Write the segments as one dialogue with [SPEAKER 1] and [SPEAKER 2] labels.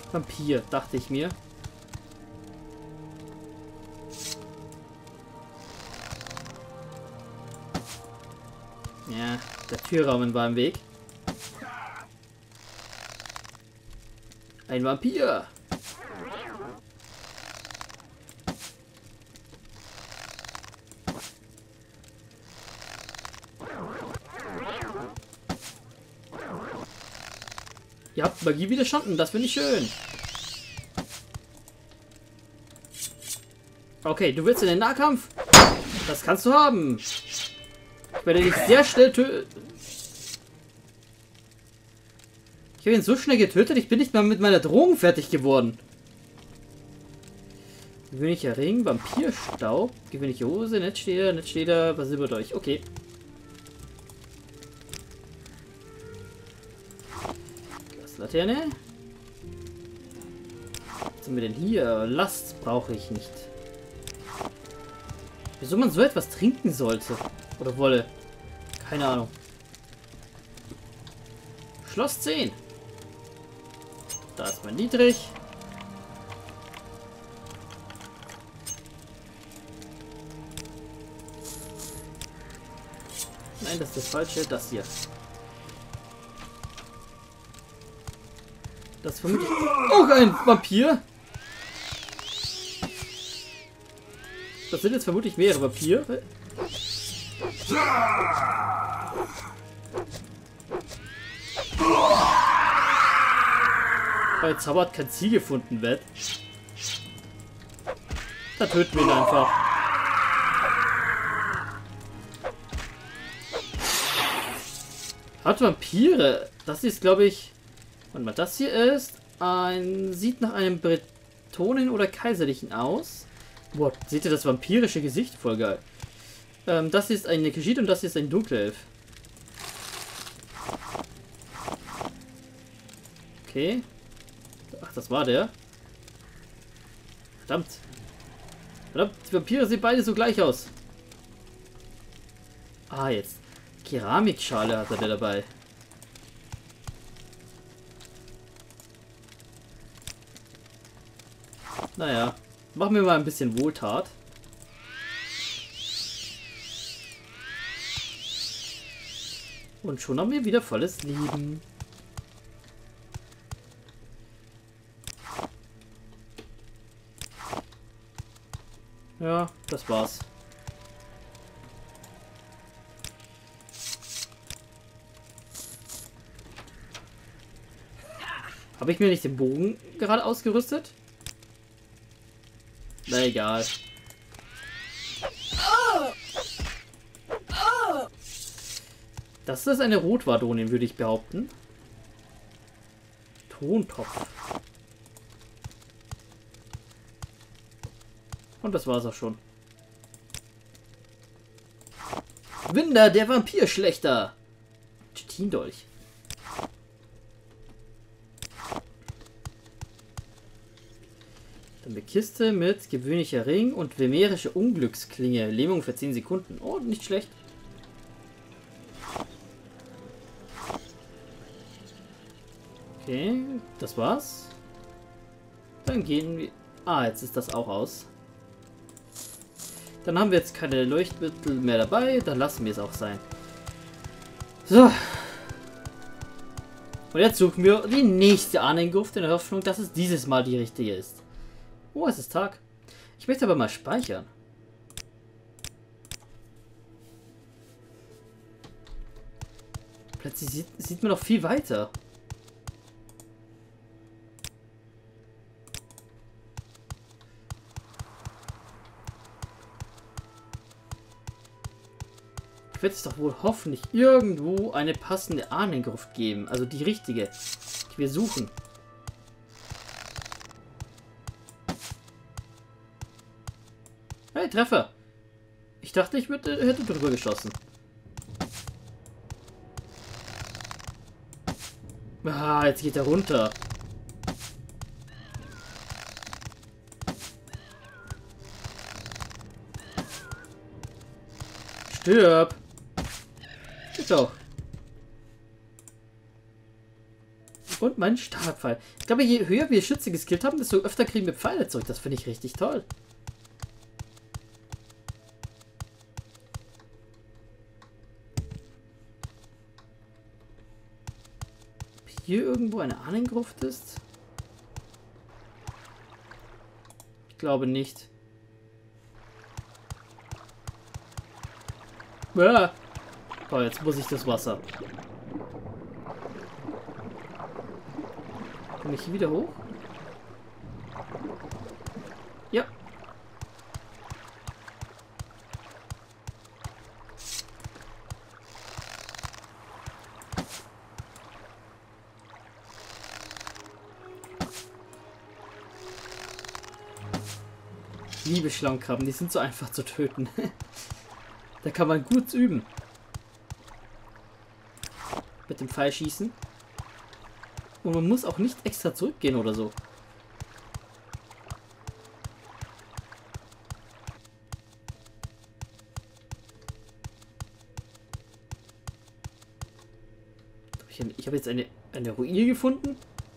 [SPEAKER 1] Vampir, dachte ich mir. Ja, der Türrahmen war im Weg. Ein Vampir! Ihr habt Magie widerstanden, das finde ich schön. Okay, du willst in den Nahkampf? Das kannst du haben. Ich werde dich sehr schnell töten. Ich habe ihn so schnell getötet, ich bin nicht mal mit meiner Drohung fertig geworden. Gewöhnlicher Ring, Vampirstaub, gewöhnliche Hose, Netzstäder, was über euch. Okay. Glaslaterne. Was haben wir denn hier? Last brauche ich nicht. Wieso man so etwas trinken sollte? Oder wolle? Keine Ahnung. Schloss 10. Da ist man niedrig. Nein, das ist das Falsche. Das hier. Das ist vermutlich auch ein Vampir. Das sind jetzt vermutlich mehrere Vampire. Weil Zauber hat kein Ziel gefunden wird. Da töten wir ihn einfach. Hat Vampire. Das ist, glaube ich. Warte mal, das hier ist ein. Sieht nach einem Bretonen oder Kaiserlichen aus. Boah, seht ihr das vampirische Gesicht? Voll geil. Das ist ein Nekeshit und das ist ein Dunkelelf. Okay. Ach, das war der. Verdammt. Verdammt, die Vampire sehen beide so gleich aus. Ah, jetzt. Keramikschale hat er der dabei. Naja, machen wir mal ein bisschen Wohltat. Und schon haben wir wieder volles Leben. Ja, das war's. Habe ich mir nicht den Bogen gerade ausgerüstet? Na egal. Das ist eine Rotwardonin, würde ich behaupten. Tontopf. Und das war's auch schon. Winder, der Vampirschlechter. Chitindolch. Dann eine Kiste mit gewöhnlicher Ring und vemerische Unglücksklinge. Lähmung für 10 Sekunden. Oh, nicht schlecht. Okay, das war's. Dann gehen wir... Ah, jetzt ist das auch aus. Dann haben wir jetzt keine Leuchtmittel mehr dabei. Dann lassen wir es auch sein. So. Und jetzt suchen wir die nächste Ahnengruft in der Hoffnung, dass es dieses Mal die richtige ist. Oh, es ist Tag. Ich möchte aber mal speichern. Plötzlich sieht man noch viel weiter. Wird es doch wohl hoffentlich irgendwo eine passende Ahnengruft geben. Also die richtige, die wir suchen. Hey, Treffer! Ich dachte, ich hätte drüber geschossen. Ah, jetzt geht er runter. Stirb! Geht doch. Und mein Stahlpfeil. Ich glaube, je höher wir Schütze geskillt haben, desto öfter kriegen wir Pfeile zurück. Das finde ich richtig toll. Ob hier irgendwo eine Ahnengruft ist? Ich glaube nicht. Ja. Oh, jetzt muss ich das Wasser. Komme ich hier wieder hoch? Ja. Liebe Schlammkrabben, die sind so einfach zu töten. Da kann man gut üben. Mit dem Pfeil schießen. Und man muss auch nicht extra zurückgehen oder so. Ich habe jetzt eine Ruine gefunden.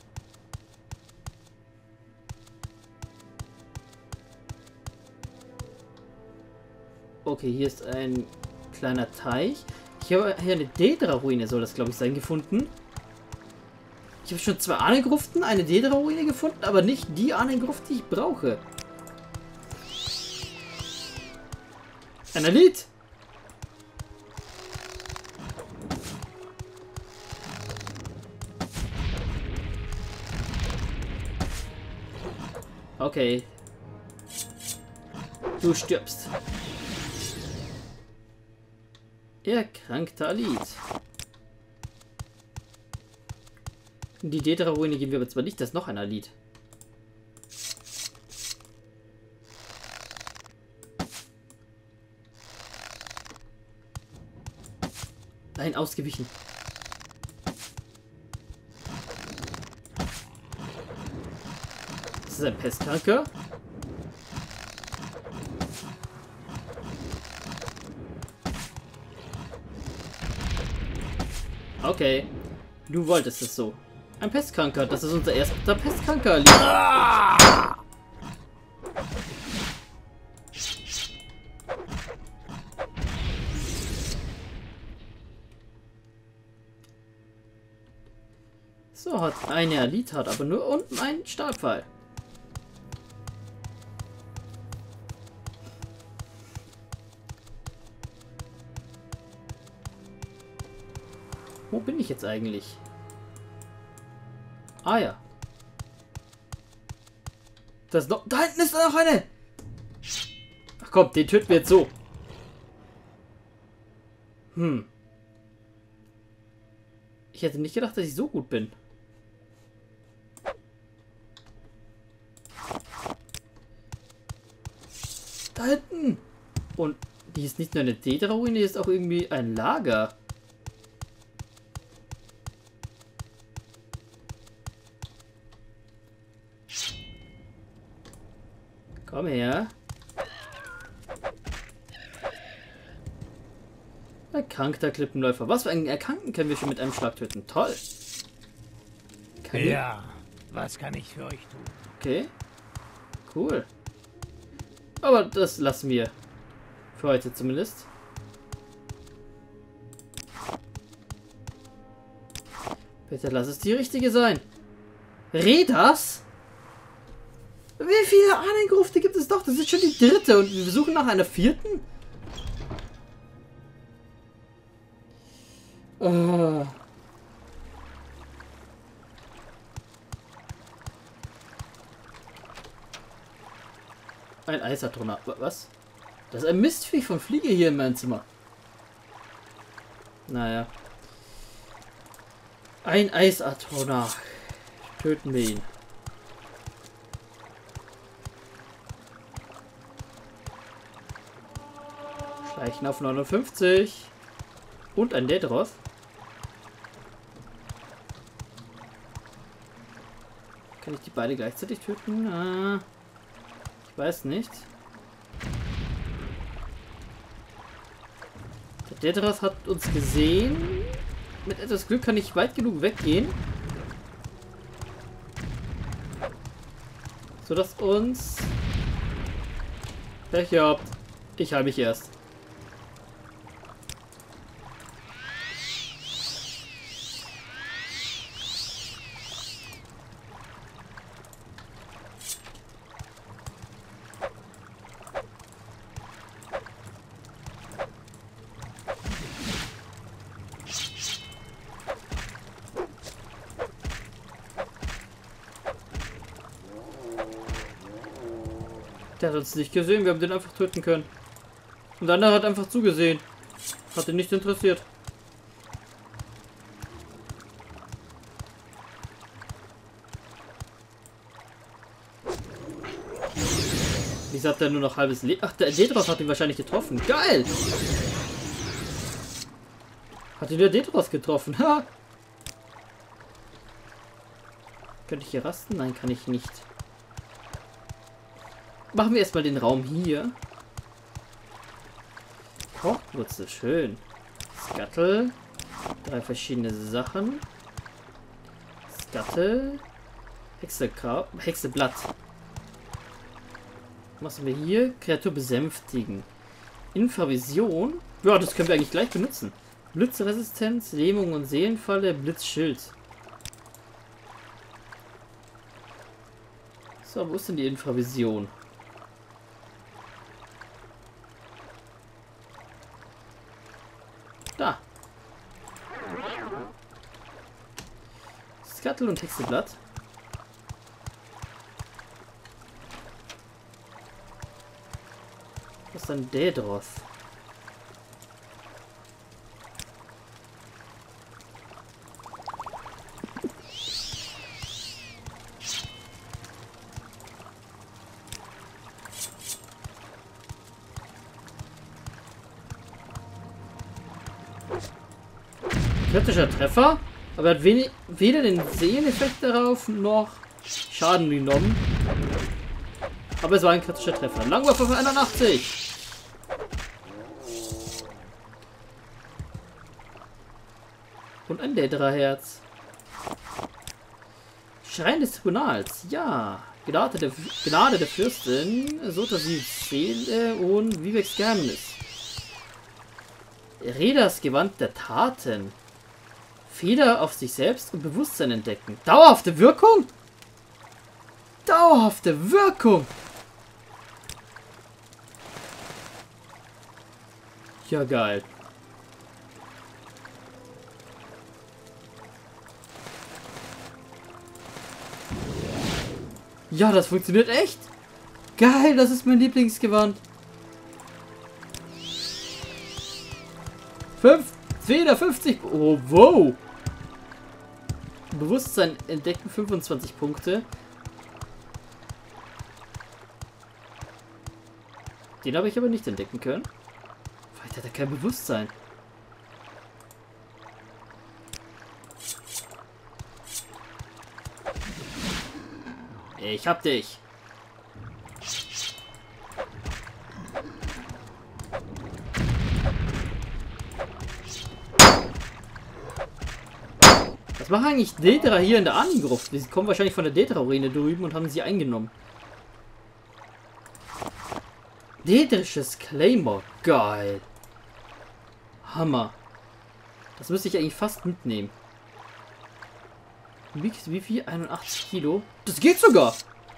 [SPEAKER 1] Okay, hier ist ein kleiner Teich. Ich habe hier eine Daedra-Ruine, soll das glaube ich sein, gefunden. Ich habe schon 2 Ahnengruften, eine Daedra-Ruine gefunden, aber nicht die Ahnengruft, die ich brauche. Ein Elit! Okay. Du stirbst. Erkrankter Elit. In die Daedra-Ruine gehen wir aber zwar nicht, das ist noch ein Elit. Nein, ausgewichen. Das ist ein Pestkranker. Okay. Du wolltest es so. Ein Pestkranker. Das ist unser erster Pestkranker. So, hat eine Elite, hat aber nur unten einen Stahlpfeil. Wo bin ich jetzt eigentlich? Ah ja. Das noch. Da hinten ist noch eine! Ach komm, den töten wir jetzt so. Ich hätte nicht gedacht, dass ich so gut bin. Da hinten! Und die ist nicht nur eine Daedra-Ruine, die ist auch irgendwie ein Lager. Komm her. Erkrankter Klippenläufer. Was für einen Erkrankten können wir schon mit einem Schlag töten? Toll.
[SPEAKER 2] Ja, was kann ich für euch tun?
[SPEAKER 1] Okay. Cool. Aber das lassen wir. Für heute zumindest. Bitte lass es die richtige sein. Redas? Wie viele Ahnengrufte gibt es doch? Das ist schon die 3. und wir suchen nach einer 4. Oh. Ein Eisatona. Was? Das ist ein Mistviech von Fliege hier in meinem Zimmer. Naja. Ein Eisatona. Töten wir ihn. Schleichen auf 59. Und ein Daedroth. Kann ich die beide gleichzeitig töten? Ich weiß nicht. Der Daedroth hat uns gesehen. Mit etwas Glück kann ich weit genug weggehen. Sodass uns... Pech gehabt. Ich heile mich erst. Der hat uns nicht gesehen, wir haben den einfach töten können. Und der andere hat einfach zugesehen. Hat ihn nicht interessiert. Wieso hat der nur noch halbes Leben? Ach, der Dedros hat ihn wahrscheinlich getroffen. Geil! Hat ihn der Dedros getroffen? Ha! Könnte ich hier rasten? Nein, kann ich nicht. Machen wir erstmal den Raum hier. Kochwurzel, schön. Skattel. 3 verschiedene Sachen. Skattel. Hexeblatt. Was haben wir hier? Kreatur besänftigen. Infravision. Ja, das können wir eigentlich gleich benutzen. Blitzresistenz, Lähmung und Seelenfalle, Blitzschild. So, wo ist denn die Infravision? Da. Skattel und Hexeblatt. Was ist ein Dedros? Kritischer Treffer, aber er hat weder den Seeleneffekt darauf noch Schaden genommen. Aber es war ein kritischer Treffer. Langwaffe für 81. Und ein Dedra-Herz. Schrein des Tribunals. Ja. Gnade der Fürstin. Sotasils Seele und Viveks Geheimnis. Redas Gewand der Taten. Feder auf sich selbst und Bewusstsein entdecken. Dauerhafte Wirkung? Dauerhafte Wirkung! Ja, geil. Ja, das funktioniert echt. Geil, das ist mein Lieblingsgewand. 50. Oh, wow. Bewusstsein entdecken 25 Punkte. Den habe ich aber nicht entdecken können. Vielleicht hat er kein Bewusstsein. Ich hab dich. Was machen eigentlich Dedra hier in der Ahnengruft? Die kommen wahrscheinlich von der Dedra-Arena drüben und haben sie eingenommen. Dedrisches Claymore. Geil. Hammer. Das müsste ich eigentlich fast mitnehmen. Wiegt wie viel? 81 Kilo. Das geht sogar.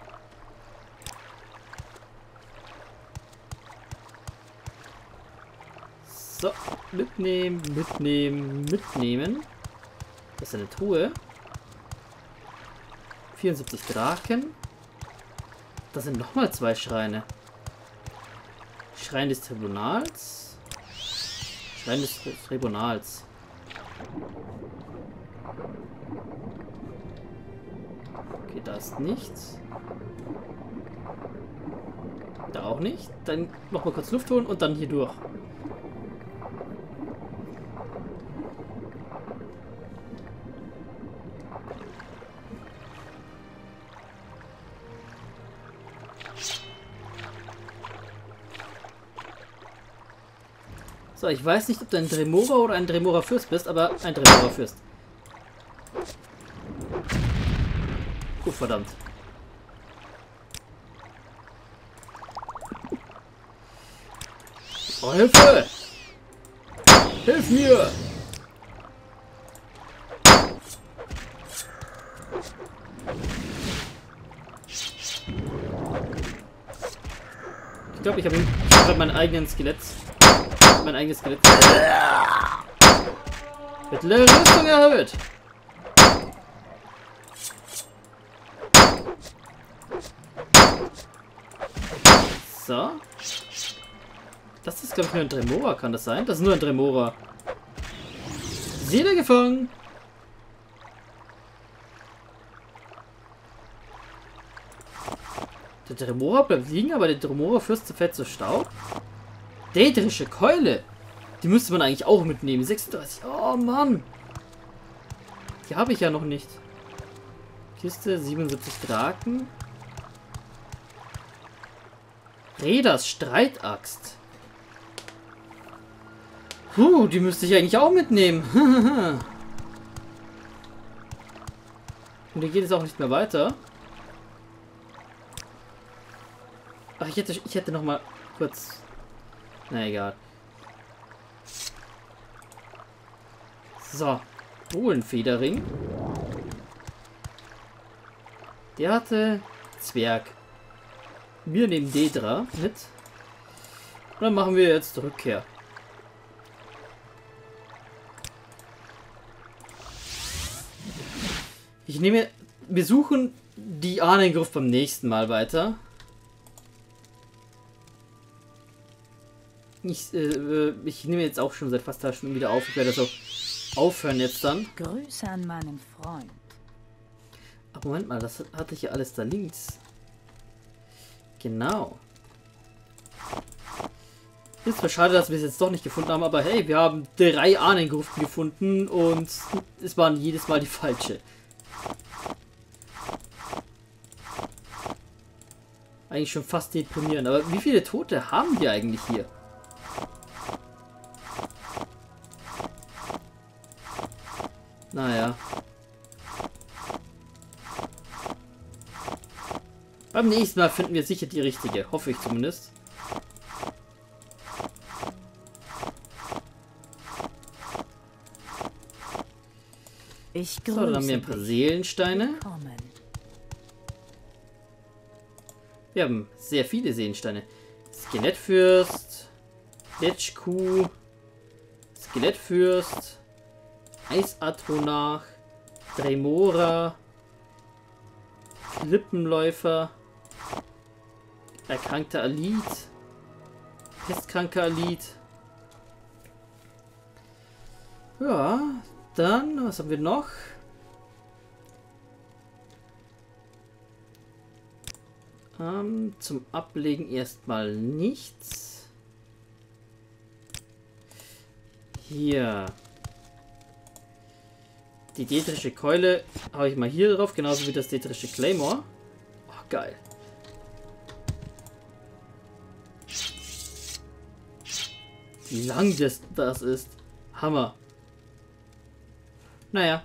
[SPEAKER 1] So. Mitnehmen, mitnehmen, mitnehmen. Das ist eine Truhe. 74 Drachen. Das sind nochmal 2 Schreine. Schrein des Tribunals. Schrein des Tribunals. Okay, da ist nichts. Da auch nicht. Dann noch mal kurz Luft holen und dann hier durch. So, ich weiß nicht, ob du ein Dremora oder ein Dremora Fürst bist, aber ein Dremora Fürst. Oh, verdammt. Oh, Hilfe! Hilf mir! Ich glaube, ich habe mein eigenes Skelett. Mein eigenes Skelett. Mittlere Rüstung erhöht. So. Das ist, glaube ich, nur ein Dremora, kann das sein? Das ist nur ein Dremora. Seele gefangen. Der Dremora bleibt liegen, aber der Dremora-Fürst zerfällt zu Staub. Däterische Keule. Die müsste man eigentlich auch mitnehmen. 36. Oh, Mann. Die habe ich ja noch nicht. Kiste, 77 Draken. Redas Streitaxt. Die müsste ich eigentlich auch mitnehmen. Und hier geht es auch nicht mehr weiter. Ach, ich hätte noch mal kurz... Na egal. So. Bohlenfederring. Der hatte Zwerg. Wir nehmen Dedra mit. Und dann machen wir jetzt Rückkehr. Wir suchen die Ahnengruft beim nächsten Mal weiter. Ich nehme jetzt auch schon seit fast 2 Stunden wieder auf. Ich werde das auch aufhören jetzt dann.
[SPEAKER 3] Grüße an meinen Freund.
[SPEAKER 1] Ach, Moment mal, das hatte ich ja alles da links. Genau. Ist zwar schade, dass wir es jetzt doch nicht gefunden haben, aber hey, wir haben 3 Ahnengruften gefunden und es waren jedes Mal die falsche. Eigentlich schon fast deprimierend, aber wie viele Tote haben wir eigentlich hier? Naja. Beim nächsten Mal finden wir sicher die richtige. Hoffe ich zumindest.
[SPEAKER 3] Ich
[SPEAKER 1] so, dann haben wir ein paar Seelensteine. Wir haben sehr viele Seelensteine. Skelettfürst. Letschkuh. Skelettfürst. Eisatronach. Dremora. Klippenläufer. Erkrankter Alit. Pestkranker Alit. Ja, dann, was haben wir noch? Zum Ablegen erstmal nichts. Hier. Die däterische Keule habe ich mal hier drauf, genauso wie das däterische Claymore. Oh, geil. Wie lang das ist. Hammer. Naja.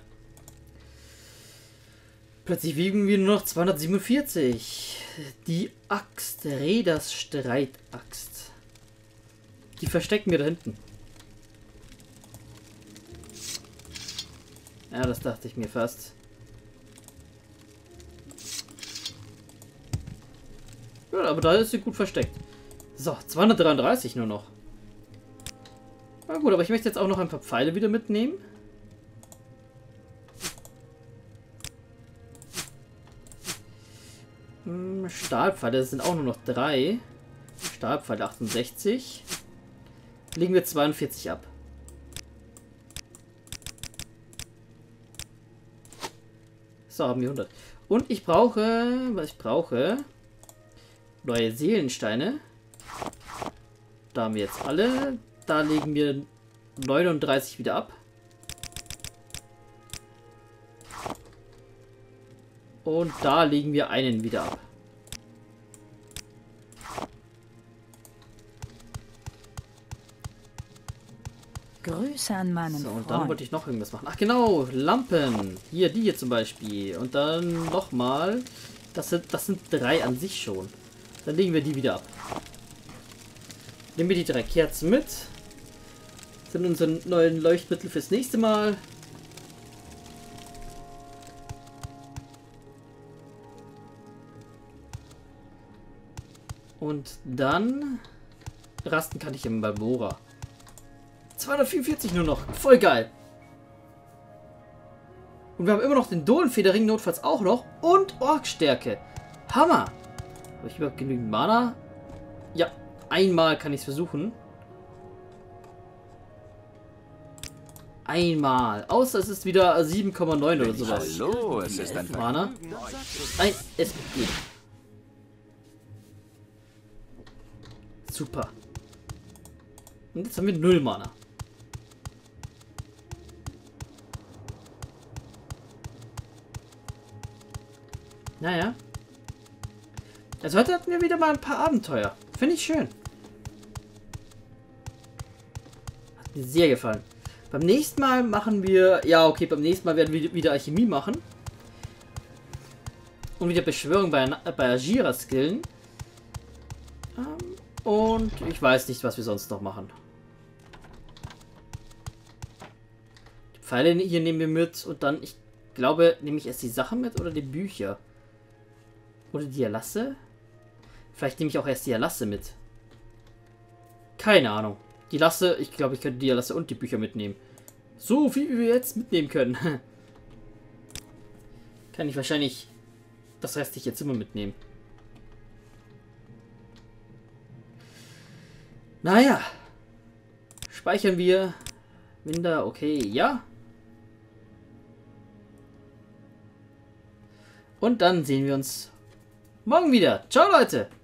[SPEAKER 1] Plötzlich wiegen wir nur noch 247. Die Axt, Redas Streitaxt. Die verstecken wir da hinten. Ja, das dachte ich mir fast. Ja, aber da ist sie gut versteckt. So, 233 nur noch. Na gut, aber ich möchte jetzt auch noch ein paar Pfeile wieder mitnehmen. Stahlpfeile, das sind auch nur noch 3. Stahlpfeile 68. Legen wir 42 ab. So, haben wir 100. Und ich brauche, was ich brauche, neue Seelensteine. Da haben wir jetzt alle. Da legen wir 39 wieder ab. Und da legen wir einen wieder ab.
[SPEAKER 3] Grüße an meinen
[SPEAKER 1] So, und
[SPEAKER 3] Freund.
[SPEAKER 1] dann wollte ich noch irgendwas machen. Ach genau, Lampen. Hier, die hier zum Beispiel. Und dann nochmal. Das sind 3 an sich schon. Dann legen wir die wieder ab. Nehmen wir die 3 Kerzen mit. Das sind unsere neuen Leuchtmittel fürs nächste Mal. Und dann rasten kann ich im Balmora. 244 nur noch. Voll geil. Und wir haben immer noch den Dohlenfederring, notfalls auch noch. Und Orkstärke. Hammer. Habe ich überhaupt genügend Mana? Ja, einmal kann ich es versuchen. Einmal. Außer es ist wieder 7,9 oder sowas.
[SPEAKER 2] Hallo, es ist ein
[SPEAKER 1] Mana. Nein, es geht. Super. Und jetzt haben wir 0 Mana. Naja. Also heute hatten wir wieder mal ein paar Abenteuer. Finde ich schön. Hat mir sehr gefallen. Beim nächsten Mal machen wir... Ja, okay, beim nächsten Mal werden wir wieder Alchemie machen. Und wieder Beschwörung bei Ajira skillen. Und ich weiß nicht, was wir sonst noch machen. Die Pfeile hier nehmen wir mit. Und dann, ich glaube, nehme ich erst die Sachen mit oder die Bücher. Oder die Erlasse? Vielleicht nehme ich auch erst die Erlasse mit. Keine Ahnung. Die Lasse, ich glaube, ich könnte die Erlasse und die Bücher mitnehmen. So viel, wie wir jetzt mitnehmen können. Kann ich wahrscheinlich das restliche Zimmer mitnehmen. Naja. Speichern wir. Minder, okay, ja. Und dann sehen wir uns morgen wieder. Ciao, Leute.